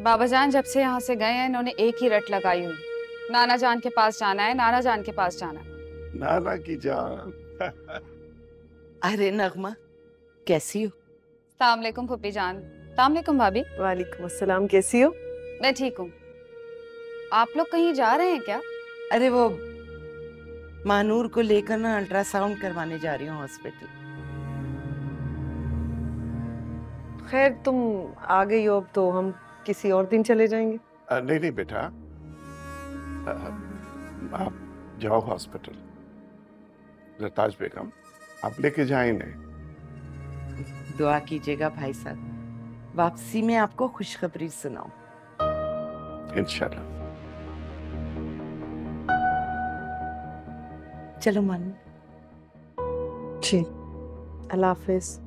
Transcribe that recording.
बाबा जान जब से यहाँ से गए हैं इन्होंने एक ही रट लगाई हुई, नाना जान के पास जाना है, नाना जान के पास जाना है। नाना की जान। अरे नगमा, कैसी हो? सलाम अलैकुम फूफी जान। सलाम अलैकुम भाभी। वालेकुम अस्सलाम, कैसी हो? मैं ठीक हूँ। आप लोग कहीं जा रहे हैं क्या? अरे वो मानूर को लेकर ना अल्ट्रासाउंड करवाने जा रही हूँ हॉस्पिटल। खैर तुम आ गई हो, अब तो हम किसी और दिन चले जाएंगे। नहीं नहीं बेटा, आप जाओ हॉस्पिटल। रताज बेगम, आप लेके जाए इन्हें। दुआ कीजिएगा भाई साहब, वापसी में आपको खुशखबरी सुनाऊं। इंशाल्लाह। चलो मानू। जी, अल्लाह हाफिज।